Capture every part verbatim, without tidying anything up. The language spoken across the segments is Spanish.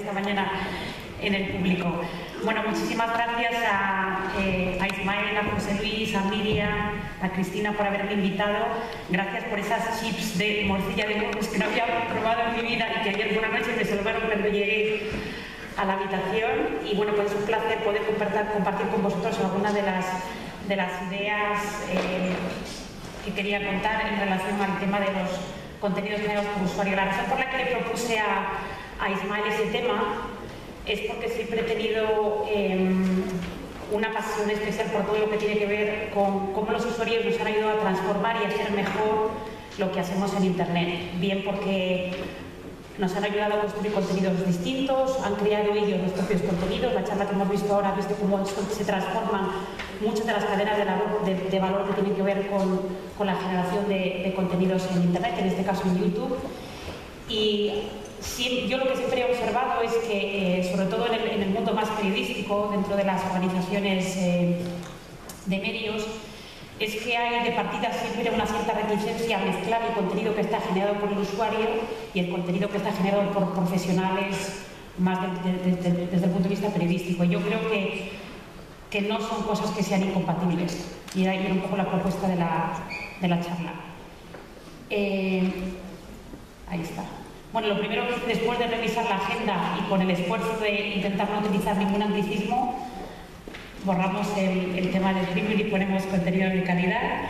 esta mañana en el público. Bueno, muchísimas gracias a, eh, a Ismael, a José Luis, a Miriam, a Cristina por haberme invitado. Gracias por esas chips de morcilla de huevos que no había probado en mi vida y que ayer por la noche me salvaron cuando llegué a la habitación. Y bueno, pues es un placer poder compartir, compartir con vosotros algunas de las, de las ideas eh, que quería contar en relación al tema de los contenidos generados por usuario. La razón por la que le propuse a, a Ismael ese tema es porque siempre he tenido eh, una pasión especial por todo lo que tiene que ver con cómo los usuarios nos han ayudado a transformar y a hacer mejor lo que hacemos en Internet. Bien porque nos han ayudado a construir contenidos distintos, han creado ellos los propios contenidos. La charla que hemos visto ahora ha visto cómo se transforman muchas de las cadenas de, labor, de, de valor que tienen que ver con, con la generación de, de contenidos en Internet, en este caso en YouTube. Y sí, yo lo que siempre he observado es que, eh, sobre todo en el, en el mundo más periodístico, dentro de las organizaciones eh, de medios, es que hay de partida siempre una cierta reticencia a mezclar el contenido que está generado por el usuario y el contenido que está generado por profesionales más de, de, de, de, desde el punto de vista periodístico. Yo creo que, que no son cosas que sean incompatibles, y ahí era un poco la propuesta de la, de la charla. Eh, ahí está. Bueno, lo primero que después de revisar la agenda y con el esfuerzo de intentar no utilizar ningún anglicismo, borramos el, el tema del premium y ponemos contenido de calidad.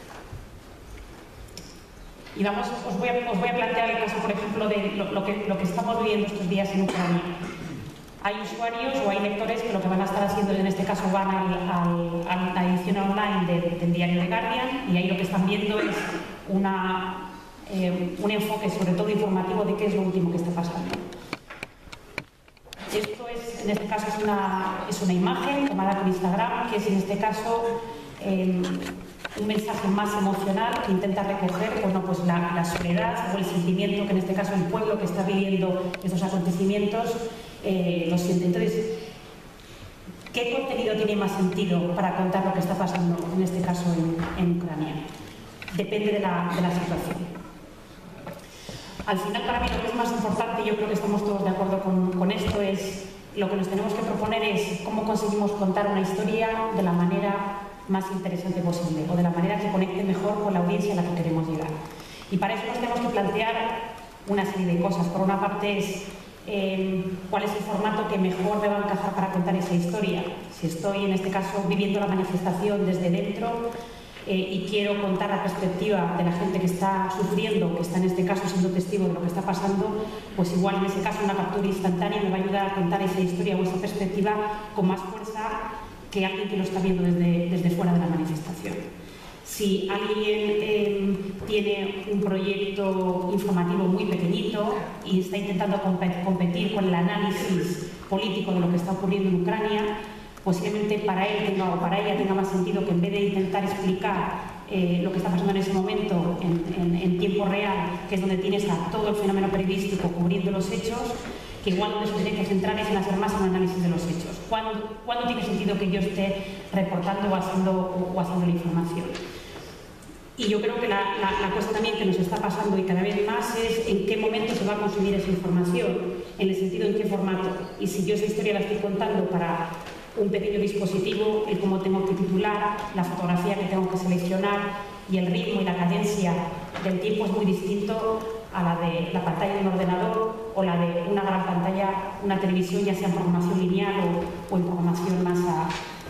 Y vamos, os voy a, os voy a plantear el caso, por ejemplo, de lo, lo, que, lo que estamos viviendo estos días en Ucrania. Hay usuarios o hay lectores que lo que van a estar haciendo, en este caso van al, al, a la edición online de, del diario The Guardian, y ahí lo que están viendo es una... Eh, un enfoque sobre todo informativo de qué es lo último que está pasando. Esto es, en este caso es una, es una imagen tomada con Instagram, que es en este caso eh, un mensaje más emocional que intenta recoger, bueno, pues la, la soledad o el sentimiento que en este caso el pueblo que está viviendo estos acontecimientos eh, lo siente. Entonces, ¿qué contenido tiene más sentido para contar lo que está pasando en este caso en, en Ucrania? Depende de la, de la situación. Al final, para mí, lo que es más importante, y yo creo que estamos todos de acuerdo con, con esto, es lo que nos tenemos que proponer es cómo conseguimos contar una historia de la manera más interesante posible, o de la manera que conecte mejor con la audiencia a la que queremos llegar. Y para eso nos tenemos que plantear una serie de cosas. Por una parte es eh, cuál es el formato que mejor me va a encajar para contar esa historia. Si estoy, en este caso, viviendo la manifestación desde dentro, Eh, y quiero contar la perspectiva de la gente que está sufriendo, que está en este caso siendo testigo de lo que está pasando, pues igual en ese caso una captura instantánea me va a ayudar a contar esa historia o esa perspectiva con más fuerza que alguien que lo está viendo desde, desde fuera de la manifestación. Si alguien eh, tiene un proyecto informativo muy pequeñito y está intentando competir con el análisis político de lo que está ocurriendo en Ucrania, posiblemente para él tenga, o para ella tenga más sentido que en vez de intentar explicar eh, lo que está pasando en ese momento en, en, en tiempo real, que es donde tienes a todo el fenómeno periodístico cubriendo los hechos, que igual donde se tiene que centrar es en hacer más un análisis de los hechos. ¿Cuándo, ¿cuándo tiene sentido que yo esté reportando o haciendo, o, o haciendo la información? Y yo creo que la, la, la cosa también que nos está pasando y cada vez más es en qué momento se va a consumir esa información, en el sentido en qué formato. Y si yo esa historia la estoy contando para un pequeño dispositivo, el cómo tengo que titular, la fotografía que tengo que seleccionar y el ritmo y la cadencia del tiempo es muy distinto a la de la pantalla de un ordenador o la de una gran pantalla, una televisión, ya sea en programación lineal o, o en programación más a,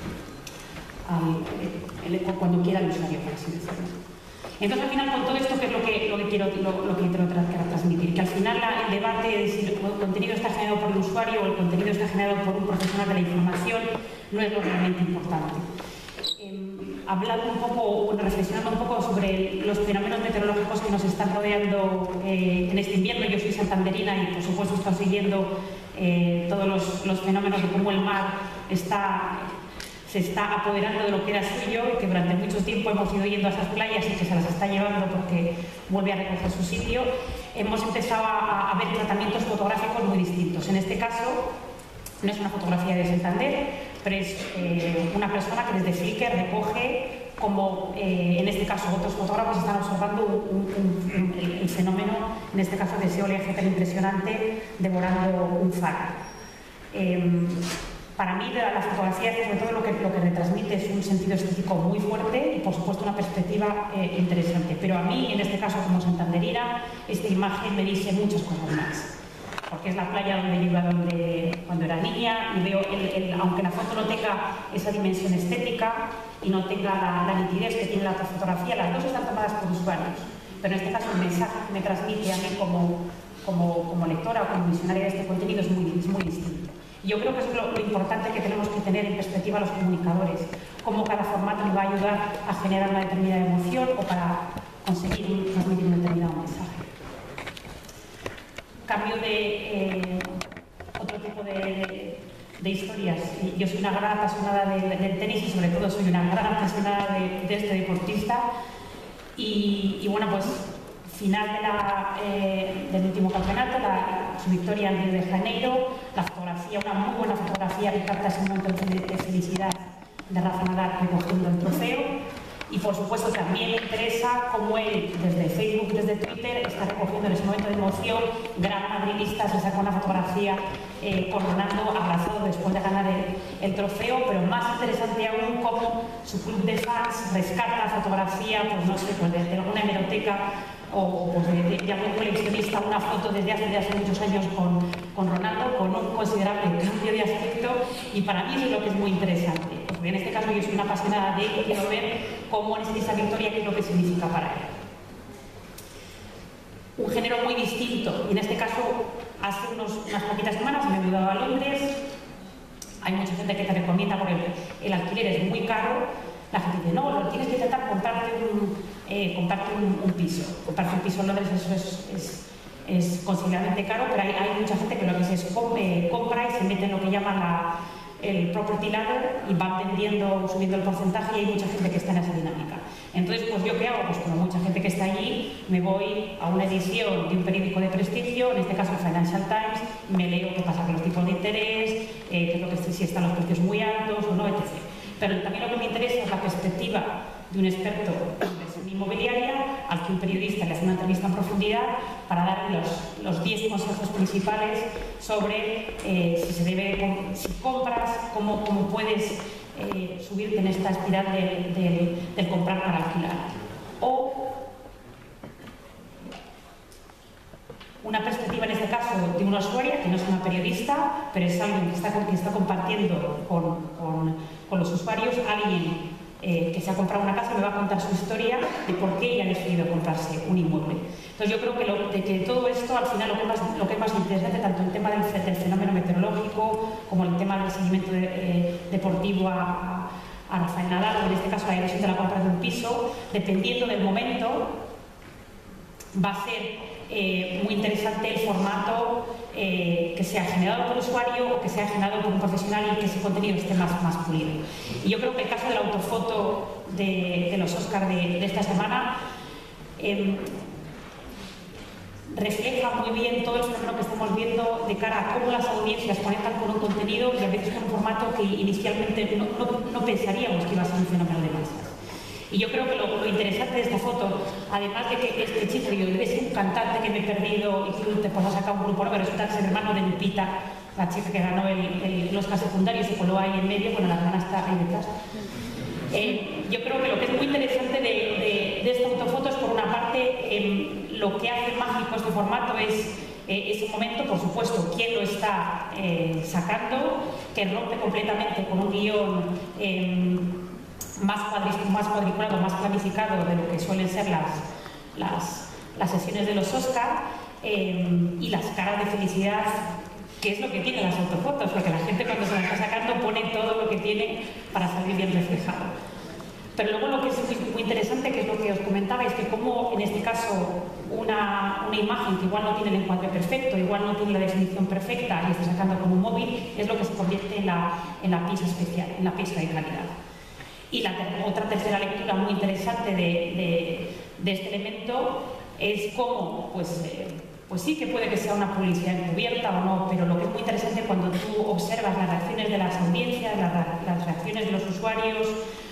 a el, el, cuando quiera el usuario, por así decirlo. Entonces, al final, con todo esto, ¿qué es lo que, lo que quiero, lo, lo que quiero transmitir? Que al final la, el debate de si el contenido está generado por el usuario o el contenido está generado por un profesional de la información no es lo realmente importante. Eh, hablando un poco, bueno, reflexionando un poco sobre los fenómenos meteorológicos que nos están rodeando eh, en este invierno, yo soy santanderina y, por supuesto, estoy siguiendo eh, todos los, los fenómenos de cómo el mar está... se está apoderando de lo que era suyo y que durante mucho tiempo hemos ido yendo a esas playas y que se las está llevando porque vuelve a recoger su sitio. Hemos empezado a, a ver tratamientos fotográficos muy distintos. En este caso, no es una fotografía de Santander, pero es eh, una persona que desde Flickr recoge como eh, en este caso otros fotógrafos están observando un, un, un, el, el fenómeno, en este caso de ese oleaje tan impresionante devorando un faro. Eh, para mí la, la fotografía, sobre todo lo que, lo que retransmite, es un sentido estético muy fuerte y por supuesto una perspectiva eh, interesante, pero a mí en este caso como santanderina esta imagen me dice muchas cosas más, porque es la playa donde yo iba donde, cuando era niña, y veo, el, el, aunque la foto no tenga esa dimensión estética y no tenga la, la nitidez que tiene la fotografía, las dos están tomadas por usuarios, pero en este caso el mensaje que me transmite a mí como, como, como lectora o como visionaria de este contenido es muy, es muy distinto. Y yo creo que eso es lo, lo importante que tenemos que tener en perspectiva los comunicadores, cómo cada formato nos va a ayudar a generar una determinada emoción o para conseguir transmitir un determinado mensaje. Cambio de eh, otro tipo de, de, de historias. Yo soy una gran apasionada del, del tenis y sobre todo soy una gran apasionada de, de este deportista y, y bueno, pues final de la, eh, del último campeonato, la, su victoria en Río de Janeiro, la fotografía, una muy buena fotografía que capta ese momento de, de felicidad de Rafa Nadal recogiendo el trofeo. Y por supuesto también me interesa cómo él, desde Facebook, desde Twitter, está recogiendo en ese momento de emoción, gran madridista, se saca una fotografía eh, con Ronaldo abrazado después de ganar el, el trofeo, pero más interesante aún cómo su club de fans rescata la fotografía, pues no sé, pues desde alguna hemeroteca o pues de, de, de algún coleccionista, una foto desde hace, desde hace muchos años con, con Ronaldo, con un considerable cambio de aspecto, y para mí eso es lo que es muy interesante. Porque en este caso yo soy una apasionada de él y quiero ver cómo en esa victoria qué es lo que significa para él. Un género muy distinto, y en este caso hace unos, unas poquitas semanas me he mudado a Londres, hay mucha gente que te recomienda porque el, el alquiler es muy caro, la gente dice, no, lo tienes que intentar comprarte un, eh, comprarte un, un piso. Comprarte un piso en Londres eso es, es, es considerablemente caro, pero hay, hay mucha gente que lo que hace es comp eh, compra y se mete en lo que llaman la, el property ladder y va vendiendo, subiendo el porcentaje, y hay mucha gente que está en esa dinámica. Entonces, pues yo qué hago, pues como mucha gente que está allí, me voy a una edición de un periódico de prestigio, en este caso el Financial Times, y me leo qué pasa con los tipos de interés, eh, qué es lo que, si están los precios muy altos o no, etcétera. Pero también lo que me interesa es la perspectiva de un experto en inversión inmobiliaria al que un periodista le hace una entrevista en profundidad para darle los, los diez consejos principales sobre eh, si se debe, si compras, cómo, cómo puedes eh, subirte en esta espiral de, de, del comprar para alquilar. O una perspectiva, en este caso, de una usuaria que no es una periodista, pero es alguien que está, que está compartiendo con, con, con los usuarios, alguien eh, que se ha comprado una casa, me va a contar su historia de por qué ella ha decidido comprarse un inmueble. Entonces yo creo que, lo, de que todo esto, al final, lo que, más, lo que es más interesante, tanto el tema del, del fenómeno meteorológico como el tema del seguimiento de, eh, deportivo a, a, a Rafael Nadal, o en este caso la decisión de la compra de un piso, dependiendo del momento, va a ser Eh, muy interesante el formato eh, que sea generado por usuario o que sea generado por un profesional y que ese contenido esté más, más pulido. Y yo creo que el caso de la autofoto de, de los Oscars de, de esta semana eh, refleja muy bien todo el fenómeno que estamos viendo de cara a cómo las audiencias conectan con un contenido y a veces con un formato que inicialmente no, no, no pensaríamos que iba a ser un fenómeno de masas. Y yo creo que lo, lo interesante de esta foto, además de que este chico, yo es un cantante que me he perdido y que después ha sacado un grupo, pero resulta que es el hermano de Lupita, la chica que ganó el, el, el Oscar secundario, se coló ahí en medio, bueno, la hermana está ahí detrás. Eh, yo creo que lo que es muy interesante de, de, de esta autofoto es, por una parte, eh, lo que hace mágico este formato es eh, ese momento, por supuesto, quién lo está eh, sacando, que rompe completamente con un guión eh, Más, más cuadriculado, más planificado de lo que suelen ser las, las, las sesiones de los Oscar, eh, y las caras de felicidad, que es lo que tienen las autofotos, porque la gente cuando se las está sacando pone todo lo que tiene para salir bien reflejado. Pero luego lo que es muy, muy interesante, que es lo que os comentaba, es que como en este caso una, una imagen que igual no tiene el encuadre perfecto, igual no tiene la definición perfecta y está sacando con un móvil, es lo que se convierte en la, en la pieza especial, en la pieza de calidad. Y la ter otra tercera lectura muy interesante de, de, de este elemento es cómo, pues, eh, pues sí que puede que sea una publicidad encubierta o no, pero lo que es muy interesante cuando tú observas las reacciones de las audiencias, las, las reacciones de los usuarios,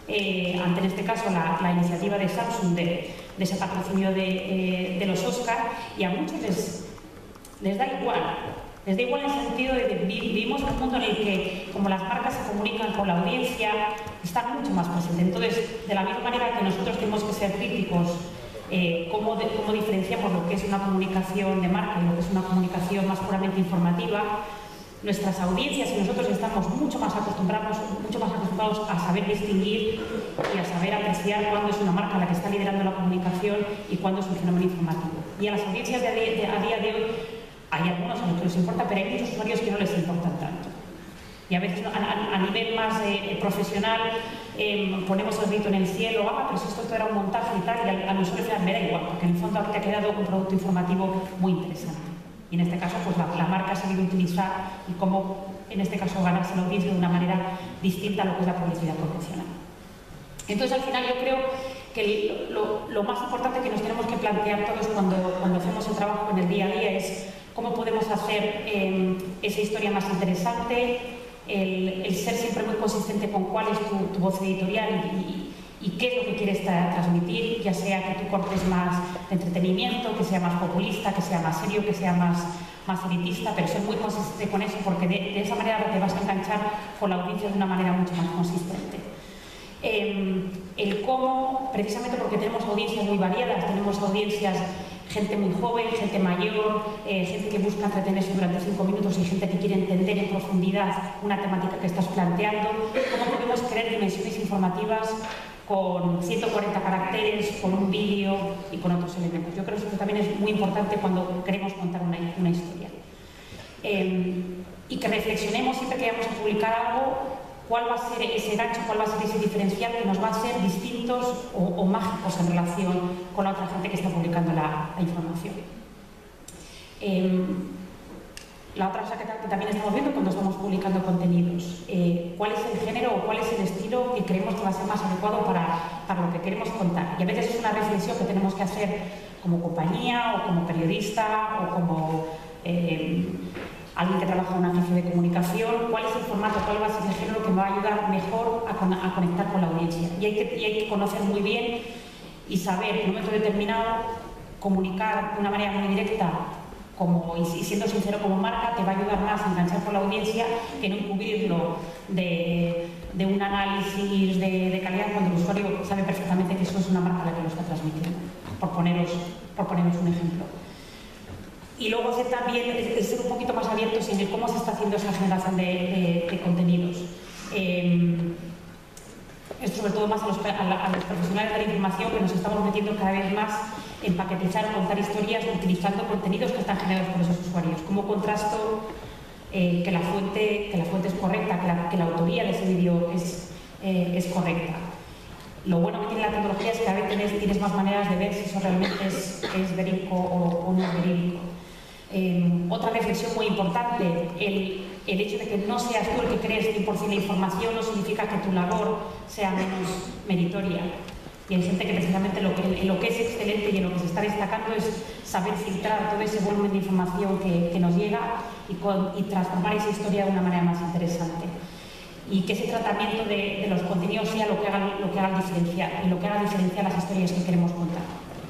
eh, ante en este caso la, la iniciativa de Samsung de, de ese patrocinio de, eh, de los Oscar, y a muchos les, les da igual. Les da igual en el sentido de que vivimos en un mundo en el que, como las marcas se comunican con la audiencia, están mucho más presentes. Entonces, de la misma manera que nosotros tenemos que ser críticos, eh, cómo, de, cómo diferenciamos lo que es una comunicación de marca y lo que es una comunicación más puramente informativa, nuestras audiencias y nosotros estamos mucho más acostumbrados, mucho más acostumbrados a saber distinguir y a saber apreciar cuándo es una marca la que está liderando la comunicación y cuándo es un fenómeno informativo. Y a las audiencias de, de, de, a día de hoy, hay algunos a los que les importa, pero hay muchos usuarios que no les importan tanto. Y a veces a, a, a nivel más eh, profesional eh, ponemos el grito en el cielo, ah, pero si esto era un montaje y tal, y al, al usuario me da igual, porque en el fondo te ha quedado un producto informativo muy interesante. Y en este caso, pues la, la marca ha sabido utilizar y cómo, en este caso, ganarse la audiencia de una manera distinta a lo que es la publicidad convencional. Entonces, al final, yo creo que lo, lo más importante que nos tenemos que plantear todos cuando, cuando hacemos el trabajo en el día a día es cómo podemos hacer eh, esa historia más interesante, el, el ser siempre muy consistente con cuál es tu, tu voz editorial y, y qué es lo que quieres tra transmitir, ya sea que tú cortes más de entretenimiento, que sea más populista, que sea más serio, que sea más, más elitista, pero ser muy consistente con eso, porque de, de esa manera te vas a enganchar con la audiencia de una manera mucho más consistente. Eh, el cómo, precisamente porque tenemos audiencias muy variadas, tenemos audiencias, gente muy joven, gente mayor, eh, gente que busca entretenerse durante cinco minutos y gente que quiere entender en profundidad una temática que estás planteando, cómo podemos crear dimensiones informativas con ciento cuarenta caracteres, con un vídeo y con otros elementos. Yo creo que eso también es muy importante cuando queremos contar una, una historia. Eh, y que reflexionemos siempre que vayamos a publicar algo, cuál va a ser ese gancho, cuál va a ser ese diferencial que nos va a ser distintos o, o mágicos en relación con la otra gente que está publicando la, la información. Eh, la otra cosa que, que también estamos viendo cuando estamos publicando contenidos, eh, cuál es el género o cuál es el estilo que creemos que va a ser más adecuado para, para lo que queremos contar. Y a veces es una reflexión que tenemos que hacer como compañía o como periodista o como eh, alguien que trabaja en una agencia de comunicación, cuál es el formato, cuál va a ser el género que me va a ayudar mejor a, con, a conectar con la audiencia. Y hay, que, y hay que conocer muy bien y saber en un momento determinado comunicar de una manera muy directa como, y siendo sincero como marca, te va a ayudar más a enganchar con la audiencia que no cubrirlo de, de un análisis de, de calidad cuando el usuario sabe perfectamente que eso es una marca la que lo está transmitiendo, por poneros, por poneros un ejemplo. Y luego hacer también, es ser un poquito más abiertos en el cómo se está haciendo esa generación de, de, de contenidos. Eh, esto sobre todo más a los, a, la, a los profesionales de la información, que nos estamos metiendo cada vez más en paquetizar o contar historias utilizando contenidos que están generados por esos usuarios. Cómo contrasto eh, que, la fuente, que la fuente es correcta, que la, que la autoría de ese vídeo es, eh, es correcta. Lo bueno que tiene la tecnología es que a veces tienes, tienes más maneras de ver si eso realmente es, es verídico o, o no es verídico. Eh, otra reflexión muy importante, el, el hecho de que no seas tú el que crees cien por cien la información no significa que tu labor sea menos meritoria. Y hay gente que precisamente lo que, en lo que es excelente y en lo que se está destacando es saber filtrar todo ese volumen de información que, que nos llega y, con, y transformar esa historia de una manera más interesante. Y que ese tratamiento de, de los contenidos sea lo que haga, lo que haga diferenciar, y lo que haga diferenciar las historias que queremos contar.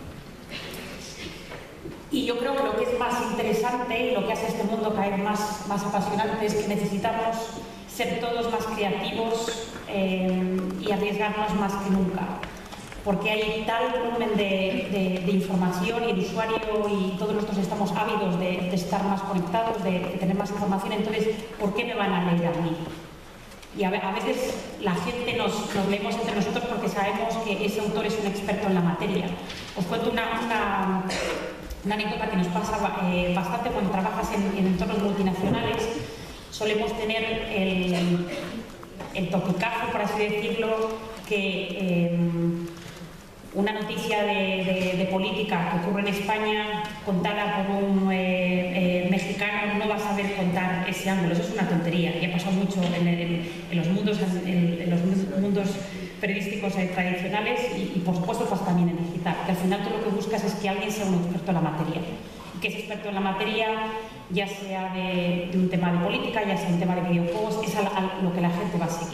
Y yo creo que lo que es más interesante y lo que hace este mundo cada vez más, más apasionante es que necesitamos ser todos más creativos eh, y arriesgarnos más que nunca. Porque hay tal volumen de, de, de información y el usuario y todos nosotros estamos ávidos de, de estar más conectados, de, de tener más información. Entonces, ¿por qué me van a leer a mí? Y a, a veces la gente nos, nos leemos entre nosotros porque sabemos que ese autor es un experto en la materia. Os cuento una, una, una anécdota que nos pasa eh, bastante cuando trabajas en, en entornos multinacionales. Solemos tener el, el topicazo, por así decirlo, que eh, una noticia de, de, de política que ocurre en España contada por un eh, eh, mexicano no va a saber contar ese ángulo. Eso es una tontería y ha pasado mucho en, en, en los mundos en, en los mundos periodísticos eh, tradicionales y, y por supuesto pues también en digital, que al final tú lo que buscas es que alguien sea un experto en la materia y que ese experto en la materia, ya sea de, de un tema de política, ya sea un tema de videojuegos, es a, a lo que la gente va a seguir.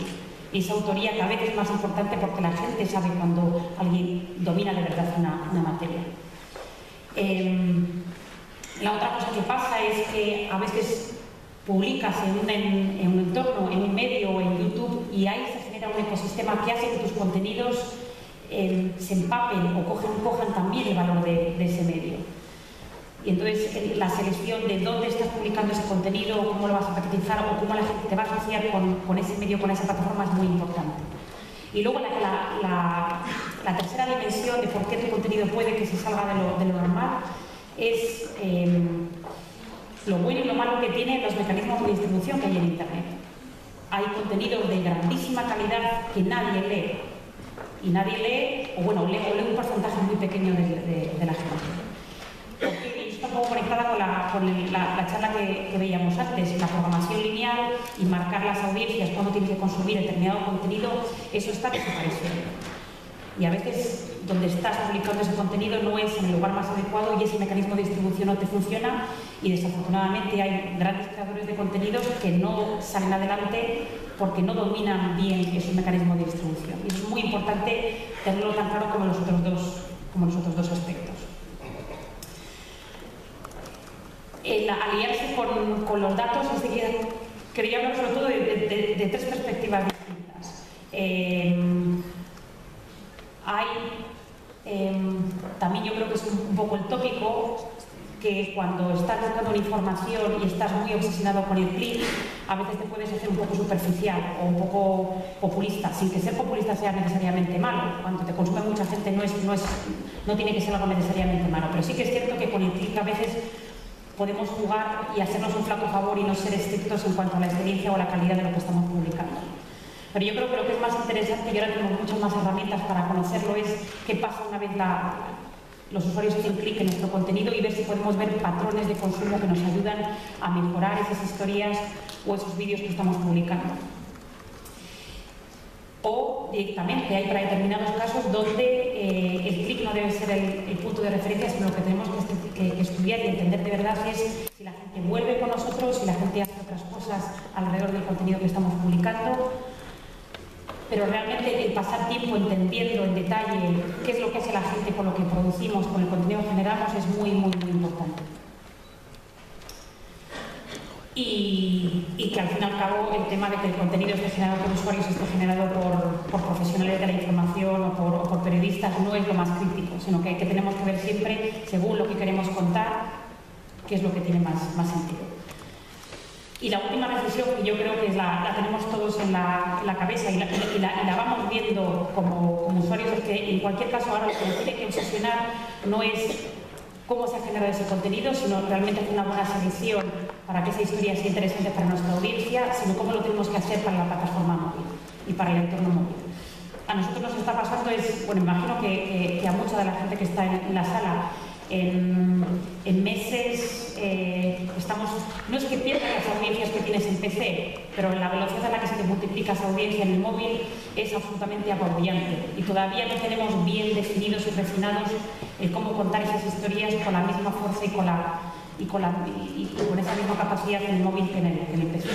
Y esa autoría cada vez es más importante porque la gente sabe cuando alguien domina de verdad una, una materia. Eh, la otra cosa que pasa es que a veces publicas en un, en, en un entorno, en un medio o en YouTube, y ahí se genera un ecosistema que hace que tus contenidos eh, se empapen o cojan, cojan también el valor de, de ese medio. Y entonces la selección de dónde estás publicando ese contenido, cómo lo vas a paquetizar o cómo la gente te va a asociar con, con ese medio, con esa plataforma es muy importante. Y luego la, la, la, la tercera dimensión de por qué tu contenido puede que se salga de lo, de lo normal es eh, lo bueno y lo malo que tienen los mecanismos de distribución que hay en Internet. Hay contenidos de grandísima calidad que nadie lee. Y nadie lee, o bueno, lee, o lee un porcentaje muy pequeño de, de, de la gente. Porque está un poco conectada con la, con el, la, la charla que, que veíamos antes, la programación lineal y marcar las audiencias cuando tienen que consumir determinado contenido, eso está desapareciendo. Y a veces donde estás publicando ese contenido no es en el lugar más adecuado y ese mecanismo de distribución no te funciona y desafortunadamente hay grandes creadores de contenidos que no salen adelante porque no dominan bien esos mecanismos de distribución. Y es muy importante tenerlo tan claro como los otros dos, como los otros dos aspectos. El aliarse con, con los datos, es decir, quería hablar sobre todo de, de, de, de tres perspectivas distintas. Eh, hay, eh, también yo creo que es un, un poco el tópico, que cuando estás buscando una información y estás muy obsesionado con el clic, a veces te puedes hacer un poco superficial o un poco populista, sin que ser populista sea necesariamente malo. Cuando te consume mucha gente no, es, no, es, no tiene que ser algo necesariamente malo, pero sí que es cierto que con el clic a veces podemos jugar y hacernos un flaco favor y no ser estrictos en cuanto a la experiencia o la calidad de lo que estamos publicando. Pero yo creo que lo que es más interesante, y ahora tenemos muchas más herramientas para conocerlo, es qué pasa una vez la, los usuarios hacen clic en nuestro contenido y ver si podemos ver patrones de consumo que nos ayudan a mejorar esas historias o esos vídeos que estamos publicando. O directamente hay para determinados casos donde eh, el clic no debe ser el, el punto de referencia, sino lo que tenemos que, que, que estudiar y entender de verdad es si la gente vuelve con nosotros, si la gente hace otras cosas alrededor del contenido que estamos publicando. Pero realmente el pasar tiempo entendiendo en detalle qué es lo que hace la gente con lo que producimos, con el contenido que generamos, es muy, muy, muy importante. Y, y que al fin y al cabo el tema de que el contenido esté generado por usuarios, esté generado por, por profesionales de la información o por, o por periodistas no es lo más crítico, sino que, que tenemos que ver siempre, según lo que queremos contar, qué es lo que tiene más, más sentido. Y la última reflexión, que yo creo que es la, la tenemos todos en la, en la cabeza y la, y, la, y la vamos viendo como, como usuarios, es que en cualquier caso ahora lo que nos tiene que obsesionar no es cómo se ha generado ese contenido, sino realmente hacer una buena selección para que esa historia sea interesante para nuestra audiencia, sino cómo lo tenemos que hacer para la plataforma móvil y para el entorno móvil. A nosotros nos está pasando es, bueno, imagino que, que, que a mucha de la gente que está en, en la sala, en, en meses eh, estamos, no es que pierdas las audiencias que tienes en P C, pero la velocidad a la que se te multiplica esa audiencia en el móvil es absolutamente apabullante y todavía no tenemos bien definidos y refinados el cómo contar esas historias con la misma fuerza y con, la, y con, la, y, y con esa misma capacidad en el móvil que en el, que en el P C.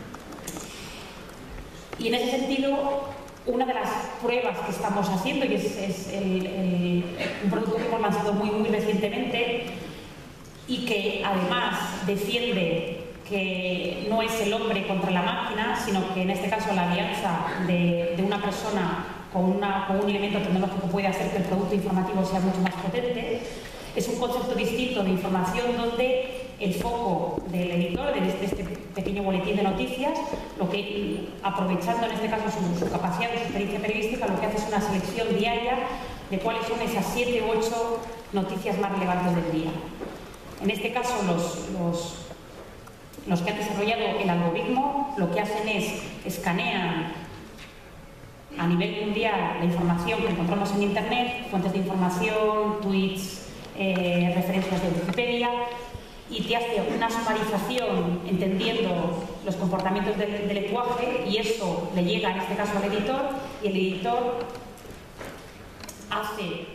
Y en ese sentido, una de las pruebas que estamos haciendo, y es, es el, el, un producto que hemos lanzado muy, muy recientemente y que además defiende que no es el hombre contra la máquina, sino que en este caso la alianza de, de una persona con, una, con un elemento tecnológico puede hacer que el producto informativo sea mucho más potente. Es un concepto distinto de información donde el foco del editor de este, este pequeño boletín de noticias, lo que, aprovechando en este caso su, su capacidad de su experiencia periodística, lo que hace es una selección diaria de cuáles son esas siete u ocho noticias más relevantes del día. En este caso, los, los, los que han desarrollado el algoritmo lo que hacen es escanean a nivel mundial la información que encontramos en Internet, fuentes de información, tweets, eh, referencias de Wikipedia, y te hace una sumarización entendiendo los comportamientos del, del lenguaje, y eso le llega en este caso al editor, y el editor hace,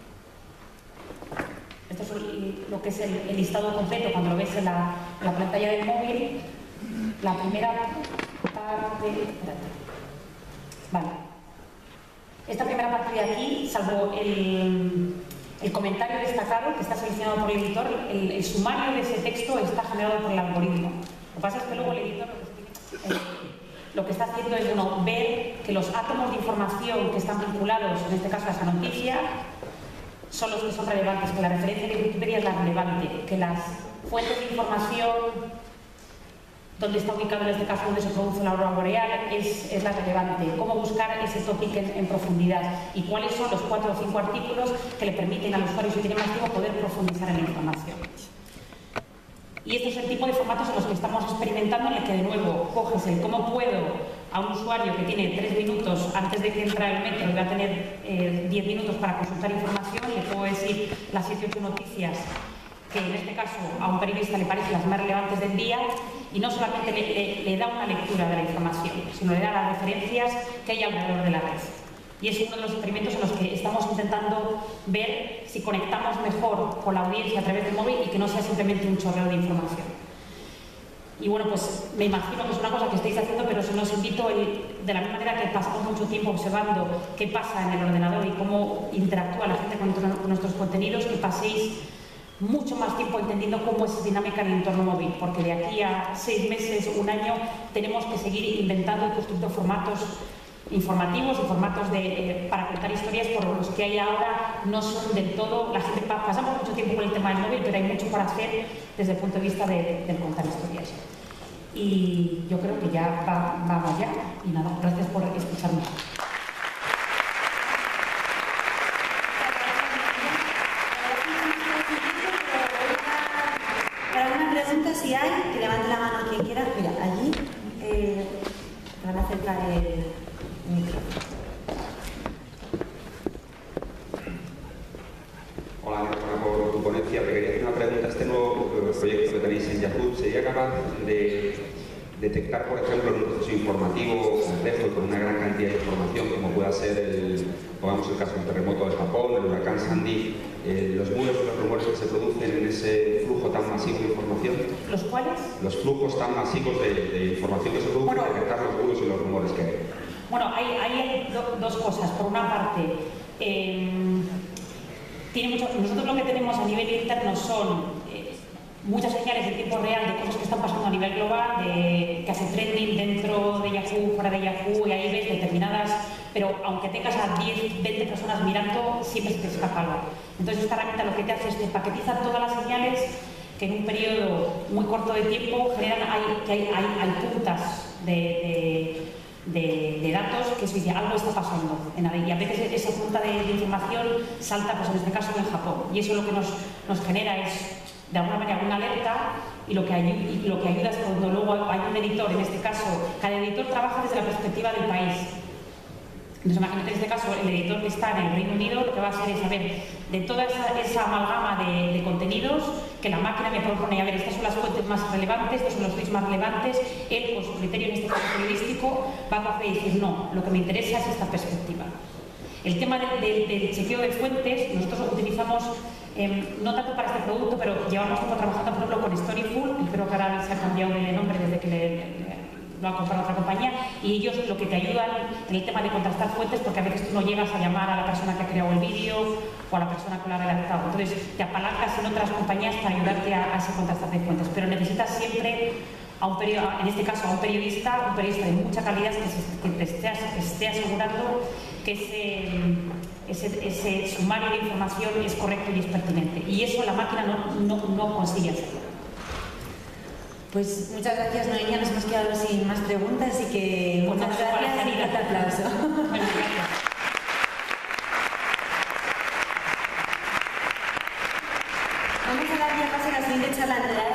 esto es lo que es el, el listado completo cuando lo ves en la, en la pantalla del móvil, la primera parte, espérate, Vale. Esta primera parte de aquí, salvo el, el comentario destacado que está seleccionado por el editor, el, el sumario de ese texto está generado por el algoritmo. Lo que pasa es que luego el editor eh, lo que está haciendo es bueno, ver que los átomos de información que están vinculados, en este caso a esa noticia, son los que son relevantes, que la referencia de Wikipedia es la relevante, que las fuentes de información, donde está ubicado en este caso donde se produce la aurora boreal, es, es la relevante. Cómo buscar ese topic en, en profundidad y cuáles son los cuatro o cinco artículos que le permiten al usuario, si tiene más tiempo, poder profundizar en la información. Y este es el tipo de formatos en los que estamos experimentando, en el que de nuevo coges el cómo puedo a un usuario que tiene tres minutos antes de que entre el metro y va a tener eh, diez minutos para consultar información, le puedo decir las siete o ocho noticias que en este caso a un periodista le parecen las más relevantes del día, y no solamente le, le, le da una lectura de la información, sino le da las referencias que hay alrededor de la red. Y es uno de los experimentos en los que estamos intentando ver si conectamos mejor con la audiencia a través del móvil y que no sea simplemente un chorreo de información. Y bueno, pues me imagino que es una cosa que estáis haciendo, pero se os invito, el, de la misma manera que pasamos mucho tiempo observando qué pasa en el ordenador y cómo interactúa la gente con, con nuestros contenidos, que paséis mucho más tiempo entendiendo cómo es dinámica en el entorno móvil, porque de aquí a seis meses, un año, tenemos que seguir inventando y construyendo formatos informativos y formatos de, eh, para contar historias, por los que hay ahora no son del todo, la gente pa pasamos mucho tiempo con el tema del móvil, pero hay mucho para hacer desde el punto de vista de, de contar historias. Y yo creo que ya va, vamos ya, y nada, gracias por escucharme. Si hay, que levante la mano quien quiera. Mira, allí eh, van a acercar el micrófono. Hola, enhorabuena por tu ponencia. Te quería hacer una pregunta. Este nuevo proyecto que tenéis en Yahoo, ¿sería capaz de detectar, por ejemplo, en un proceso informativo complejo y con una gran cantidad de información, como pueda ser el, pongamos el caso del terremoto de Japón, el huracán Sandy, eh, los bulos y los rumores que se producen en ese flujo tan masivo de información? ¿Los cuáles? Los flujos tan masivos de, de información que se producen, bueno, detectar los bulos y los rumores que hay. Bueno, hay, hay do, dos cosas. Por una parte, eh, tiene mucho, nosotros lo que tenemos a nivel interno son eh, muchas señales en tiempo real de cosas que están pasando a nivel global, de, que hace trending dentro de Yahoo, fuera de Yahoo, y ahí ves determinadas, pero aunque tengas a diez, veinte personas mirando, siempre se te escapa algo. Entonces esta herramienta lo que te hace es te paquetiza todas las señales que en un periodo muy corto de tiempo generan, hay, que hay, hay, hay puntas de, de, de, de datos que se dice algo está pasando en la, y a veces esa punta de, de información salta, pues en este caso en Japón, y eso lo que nos, nos genera es de alguna manera una alerta, y lo, que ayuda, y lo que ayuda es cuando luego hay un editor, en este caso, cada editor trabaja desde la perspectiva del país. Entonces imagínate en este caso el editor que está en el Reino Unido, lo que va a hacer es saber de toda esa, esa amalgama de, de contenidos que la máquina me propone, a ver, estas son las fuentes más relevantes, estos son los tweets más relevantes, él con su criterio en este caso periodístico va a coger y decir no, lo que me interesa es esta perspectiva. El tema del, del, del chequeo de fuentes, nosotros utilizamos eh, no tanto para este producto, pero llevamos tiempo trabajando por ejemplo con Storyful, y creo que ahora se ha cambiado de nombre desde que le, le lo ha comprado otra compañía, y ellos lo que te ayudan en el tema de contrastar fuentes, porque a veces tú no llegas a llamar a la persona que ha creado el vídeo o a la persona que lo ha redactado, entonces te apalancas en otras compañías para ayudarte a, a ese contrastar de fuentes, pero necesitas siempre a un periodista, en este caso a un periodista, un periodista de mucha calidad que, se, que te esté, que esté asegurando que ese, ese, ese sumario de información es correcto y es pertinente, y eso la máquina no, no, no consigue hacerlo. Pues muchas gracias, Noelia, nos hemos quedado sin más preguntas, así que pues muchas gracias y un fuerte aplauso. Bueno, gracias. Vamos a dar ya paso a la siguiente charla.